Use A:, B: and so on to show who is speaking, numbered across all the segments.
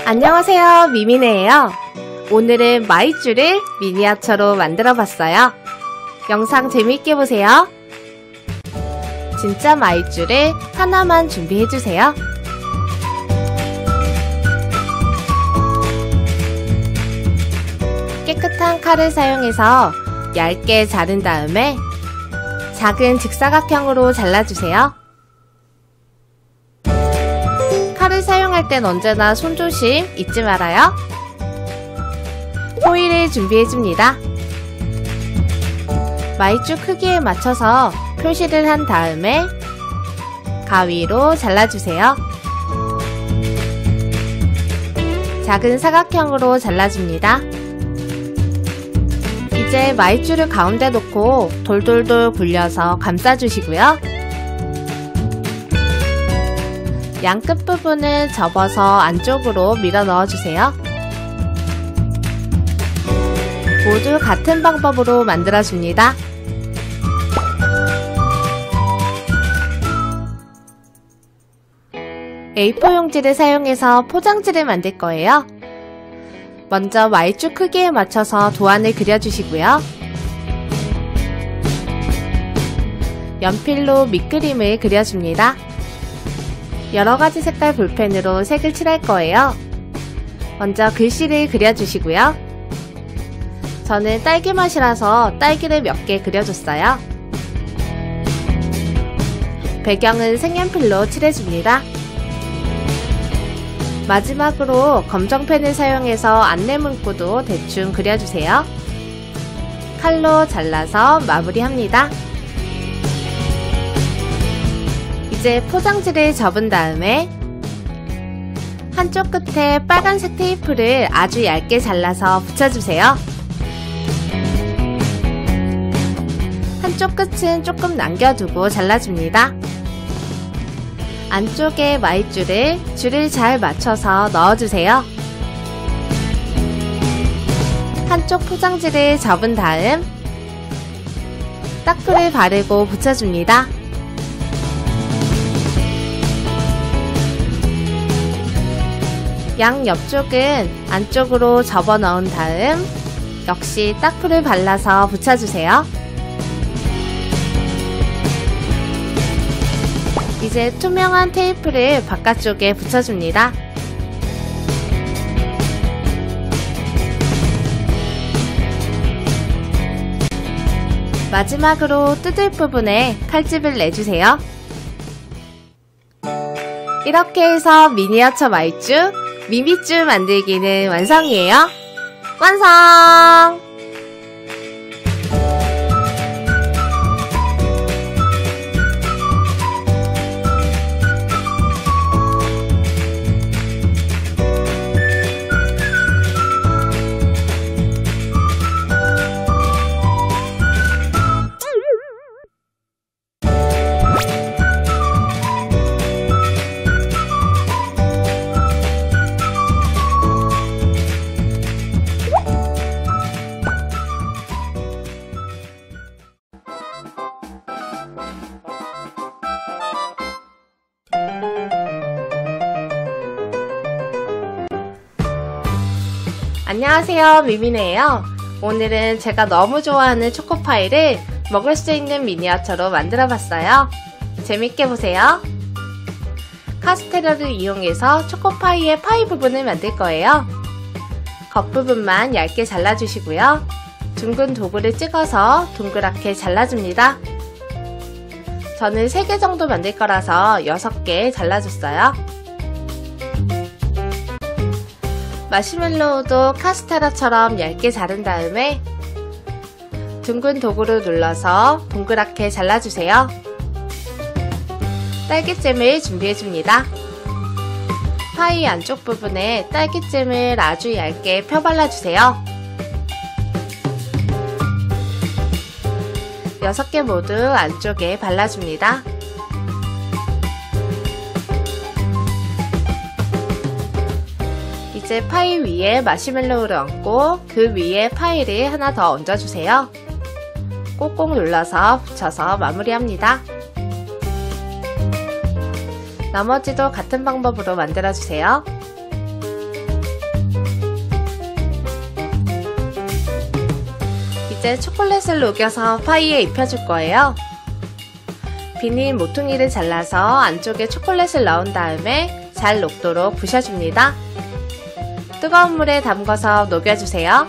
A: 안녕하세요, 미미네예요. 오늘은 마이쮸를 미니어처로 만들어봤어요. 영상 재미있게 보세요. 진짜 마이쮸를 하나만 준비해주세요. 깨끗한 칼을 사용해서 얇게 자른 다음에 작은 직사각형으로 잘라주세요. 칼을 사용할 땐 언제나 손조심 잊지 말아요. 호일을 준비해줍니다. 마이쮸 크기에 맞춰서 표시를 한 다음에 가위로 잘라주세요. 작은 사각형으로 잘라줍니다. 이제 마이쮸를 가운데 놓고 돌돌돌 굴려서 감싸주시고요. 양 끝부분을 접어서 안쪽으로 밀어 넣어주세요. 모두 같은 방법으로 만들어줍니다. A4 용지를 사용해서 포장지를 만들 거예요. 먼저 마이쮸 크기에 맞춰서 도안을 그려주시고요. 연필로 밑그림을 그려줍니다. 여러가지 색깔 볼펜으로 색을 칠할 거예요. 먼저 글씨를 그려주시고요. 저는 딸기 맛이라서 딸기를 몇 개 그려줬어요. 배경은 색연필로 칠해줍니다. 마지막으로 검정펜을 사용해서 안내 문구도 대충 그려주세요. 칼로 잘라서 마무리합니다. 이제 포장지를 접은 다음에 한쪽 끝에 빨간색 테이프를 아주 얇게 잘라서 붙여주세요. 한쪽 끝은 조금 남겨두고 잘라줍니다. 안쪽에 마이쮸를 줄을 잘 맞춰서 넣어주세요. 한쪽 포장지를 접은 다음 딱풀을 바르고 붙여줍니다. 양 옆쪽은 안쪽으로 접어 넣은 다음 역시 딱풀을 발라서 붙여주세요. 이제 투명한 테이프를 바깥쪽에 붙여줍니다. 마지막으로 뜯을 부분에 칼집을 내주세요. 이렇게 해서 미니어처 마이쮸, 미미쮸 만들기는 완성이에요. 완성! 안녕하세요, 미미네예요. 오늘은 제가 너무 좋아하는 초코파이를 먹을 수 있는 미니어처로 만들어봤어요. 재밌게 보세요. 카스테라를 이용해서 초코파이의 파이 부분을 만들 거예요. 겉부분만 얇게 잘라주시고요. 둥근 도구를 찍어서 동그랗게 잘라줍니다. 저는 3개 정도 만들 거라서 6개 잘라줬어요. 마시멜로우도 카스테라처럼 얇게 자른 다음에 둥근 도구를 눌러서 동그랗게 잘라주세요. 딸기잼을 준비해줍니다. 파이 안쪽 부분에 딸기잼을 아주 얇게 펴발라주세요. 6개 모두 안쪽에 발라줍니다. 이제 파이 위에 마시멜로우를 얹고 그 위에 파이를 하나 더 얹어주세요. 꼭꼭 눌러서 붙여서 마무리합니다. 나머지도 같은 방법으로 만들어주세요. 이제 초콜릿을 녹여서 파이에 입혀줄 거예요. 비닐 모퉁이를 잘라서 안쪽에 초콜릿을 넣은 다음에 잘 녹도록 부셔줍니다. 뜨거운 물에 담궈서 녹여주세요.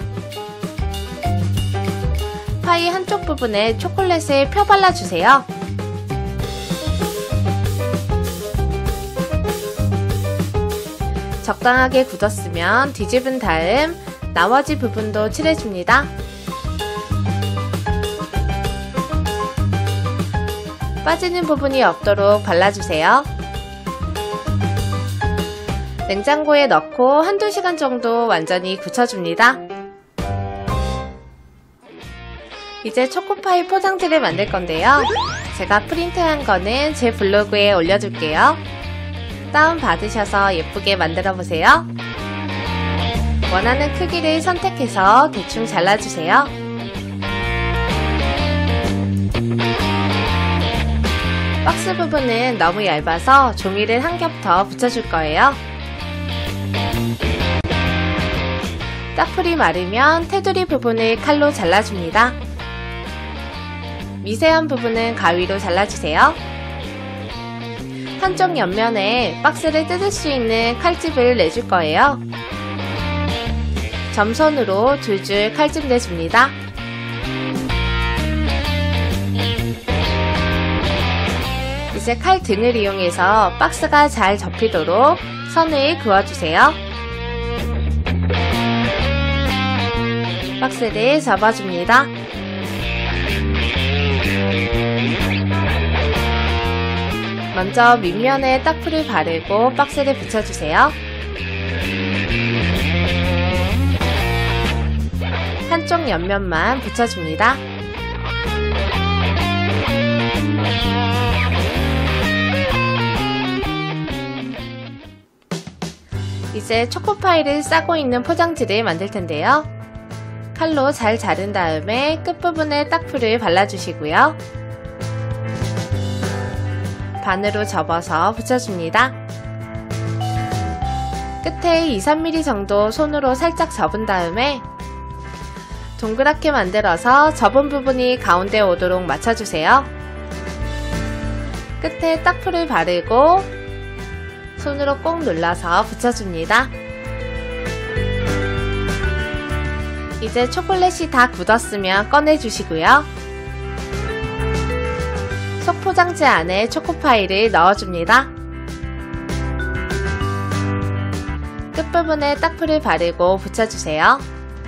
A: 파이 한쪽 부분에 초콜릿을 펴 발라주세요. 적당하게 굳었으면 뒤집은 다음 나머지 부분도 칠해줍니다. 빠지는 부분이 없도록 발라주세요. 냉장고에 넣고 한두 시간 정도 완전히 굳혀줍니다. 이제 초코파이 포장지를 만들 건데요. 제가 프린트한 거는 제 블로그에 올려둘게요. 다운받으셔서 예쁘게 만들어 보세요. 원하는 크기를 선택해서 대충 잘라주세요. 박스 부분은 너무 얇아서 종이를 한 겹 더 붙여줄 거예요. 딱풀이 마르면 테두리 부분을 칼로 잘라줍니다. 미세한 부분은 가위로 잘라주세요. 한쪽 옆면에 박스를 뜯을 수 있는 칼집을 내줄 거예요. 점선으로 줄줄 칼집 내줍니다. 이제 칼 등을 이용해서 박스가 잘 접히도록 선을 그어주세요. 박스를 접어줍니다. 먼저 밑면에 딱풀을 바르고 박스를 붙여주세요. 한쪽 옆면만 붙여줍니다. 이제 초코파이를 싸고 있는 포장지를 만들 텐데요. 칼로 잘 자른 다음에 끝부분에 딱풀을 발라주시고요. 반으로 접어서 붙여줍니다. 끝에 2-3mm 정도 손으로 살짝 접은 다음에 동그랗게 만들어서 접은 부분이 가운데 오도록 맞춰주세요. 끝에 딱풀을 바르고 손으로 꼭 눌러서 붙여줍니다. 이제 초콜릿이 다 굳었으면 꺼내주시고요. 속 포장지 안에 초코파이를 넣어줍니다. 끝부분에 딱풀을 바르고 붙여주세요.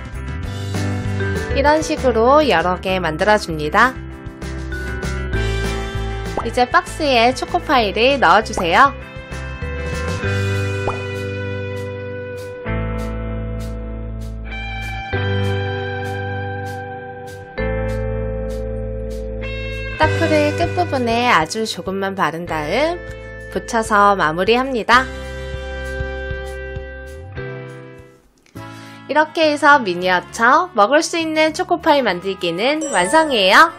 A: 이런 식으로 여러 개 만들어줍니다. 이제 박스에 초코파이를 넣어주세요. 딱풀을 끝부분에 아주 조금만 바른 다음 붙여서 마무리합니다. 이렇게 해서 미니어처 먹을 수 있는 초코파이 만들기는 완성이에요.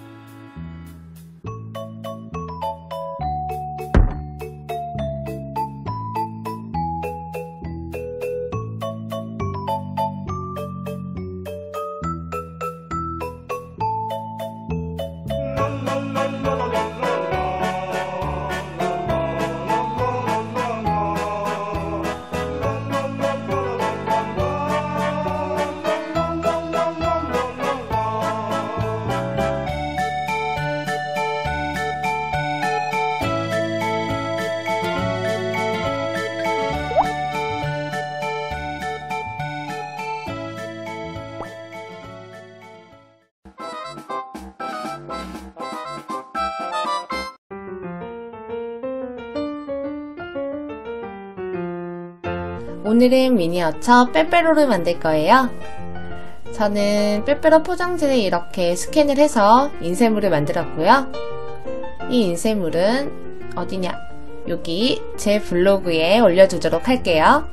A: 오늘은 미니어처 빼빼로를 만들 거예요. 저는 빼빼로 포장지를 이렇게 스캔을 해서 인쇄물을 만들었고요. 이 인쇄물은 어디냐? 여기 제 블로그에 올려두도록 할게요.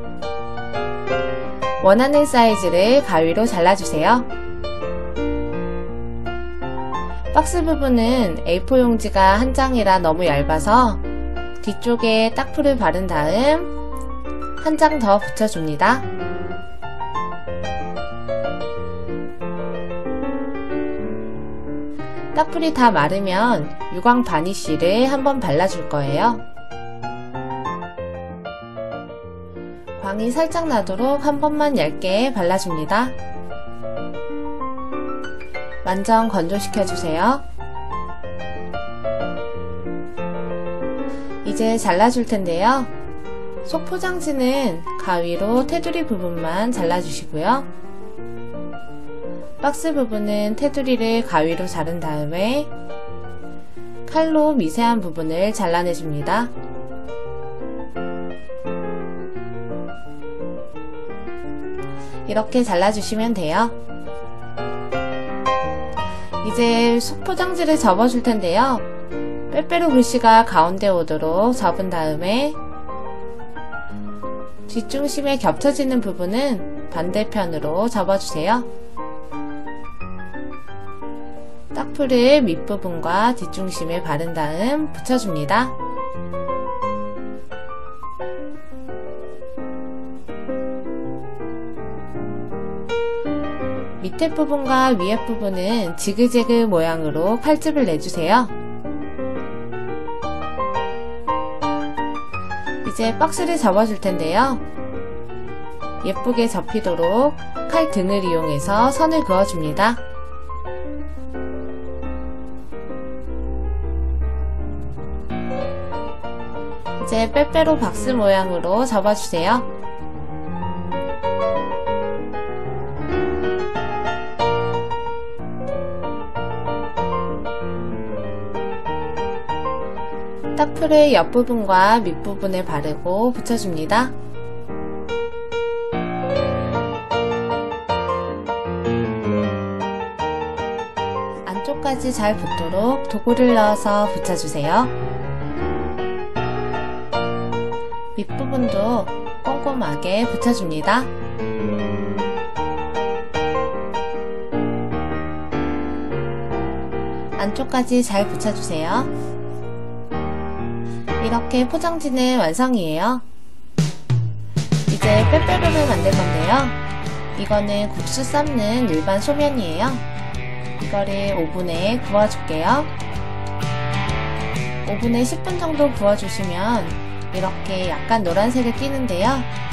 A: 원하는 사이즈를 가위로 잘라주세요. 박스 부분은 A4 용지가 한 장이라 너무 얇아서 뒤쪽에 딱풀을 바른 다음 한 장 더 붙여줍니다. 딱풀이 다 마르면 유광 바니쉬를 한번 발라줄 거예요. 광이 살짝 나도록 한 번만 얇게 발라줍니다. 완전 건조시켜주세요. 이제 잘라줄 텐데요. 속 포장지는 가위로 테두리 부분만 잘라주시고요. 박스 부분은 테두리를 가위로 자른 다음에 칼로 미세한 부분을 잘라내줍니다. 이렇게 잘라주시면 돼요. 이제 속 포장지를 접어줄 텐데요. 빼빼로 글씨가 가운데 오도록 접은 다음에 뒷중심에 겹쳐지는 부분은 반대편으로 접어주세요. 딱풀을 밑부분과 뒷중심에 바른 다음 붙여줍니다. 밑에 부분과 위에 부분은 지그재그 모양으로 칼집을 내주세요. 이제 박스를 접어줄 텐데요. 예쁘게 접히도록 칼 등을 이용해서 선을 그어줍니다. 이제 빼빼로 박스 모양으로 접어주세요. 딱풀을 옆부분과 밑부분에 바르고 붙여줍니다. 안쪽까지 잘 붙도록 도구를 넣어서 붙여주세요. 밑부분도 꼼꼼하게 붙여줍니다. 안쪽까지 잘 붙여주세요. 이렇게 포장지는 완성이에요. 이제 빼빼로를 만들 건데요. 이거는 국수 삶는 일반 소면이에요. 이거를 오븐에 구워줄게요. 오븐에 10분 정도 구워주시면 이렇게 약간 노란색을 띠는데요.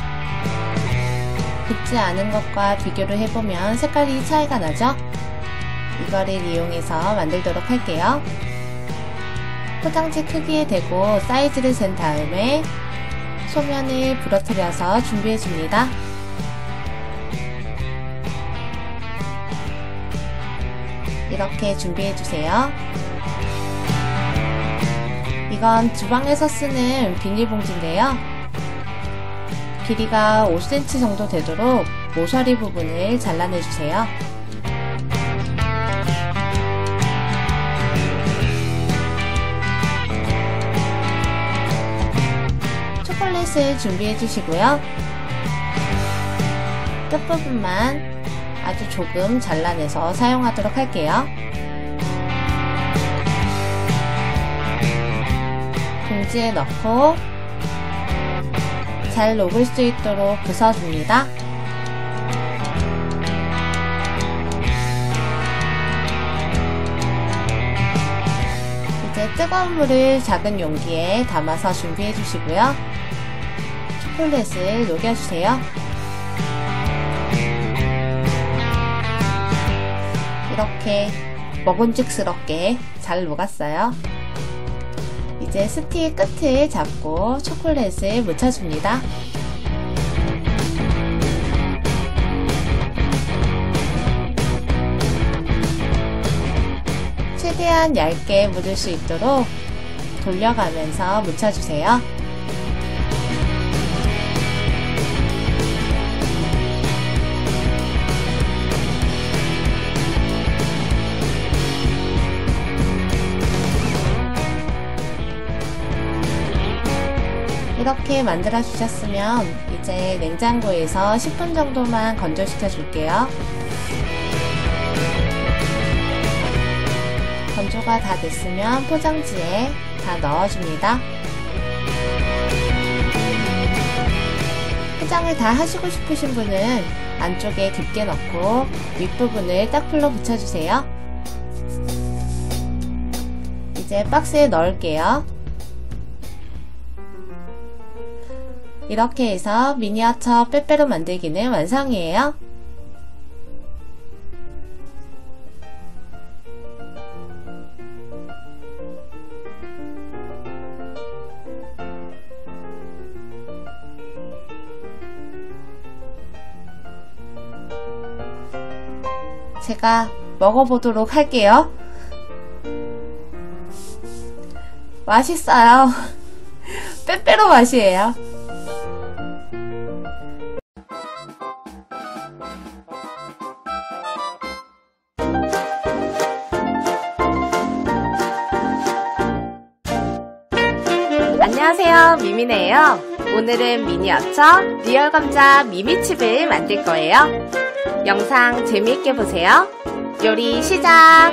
A: 굽지 않은 것과 비교를 해보면 색깔이 차이가 나죠? 이거를 이용해서 만들도록 할게요. 포장지 크기에 대고 사이즈를 센 다음에 소면을 부러뜨려서 준비해줍니다. 이렇게 준비해주세요. 이건 주방에서 쓰는 비닐봉지인데요. 길이가 5cm 정도 되도록 모서리 부분을 잘라내주세요. 초콜릿을 준비해 주시고요. 끝부분만 아주 조금 잘라내서 사용하도록 할게요. 봉지에 넣고 잘 녹을 수 있도록 부숴줍니다. 이제 뜨거운 물을 작은 용기에 담아서 준비해 주시고요. 초콜릿을 녹여주세요. 이렇게 먹음직스럽게 잘 녹았어요. 이제 스틱 끝을 잡고 초콜릿을 묻혀줍니다. 최대한 얇게 묻을 수 있도록 돌려가면서 묻혀주세요. 이렇게 만들어 주셨으면 이제 냉장고에서 10분 정도만 건조시켜 줄게요. 건조가 다 됐으면 포장지에 다 넣어줍니다. 포장을 다 하시고 싶으신 분은 안쪽에 깊게 넣고 윗부분을 딱풀로 붙여주세요. 이제 박스에 넣을게요. 이렇게 해서 미니어처 빼빼로 만들기는 완성이에요. 제가 먹어보도록 할게요. 맛있어요. 빼빼로 맛이에요. 안녕하세요, 미미네요. 오늘은 미니어처 리얼 감자 미미칩을 만들 거예요. 영상 재미있게 보세요. 요리 시작!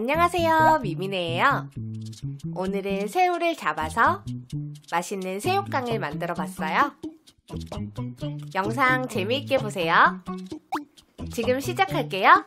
A: 안녕하세요, 미미네예요. 오늘은 새우를 잡아서 맛있는 새우깡을 만들어 봤어요. 영상 재미있게 보세요. 지금 시작할게요.